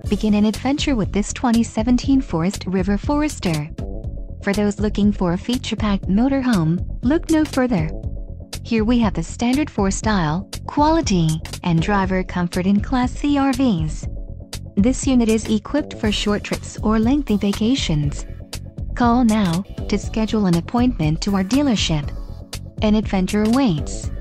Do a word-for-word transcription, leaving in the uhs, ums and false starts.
Begin an adventure with this twenty seventeen Forest River Forester. For those looking for a feature-packed motorhome, look no further. Here we have the standard for style, quality, and driver comfort in Class C R Vs. This unit is equipped for short trips or lengthy vacations. Call now to schedule an appointment to our dealership. An adventure awaits.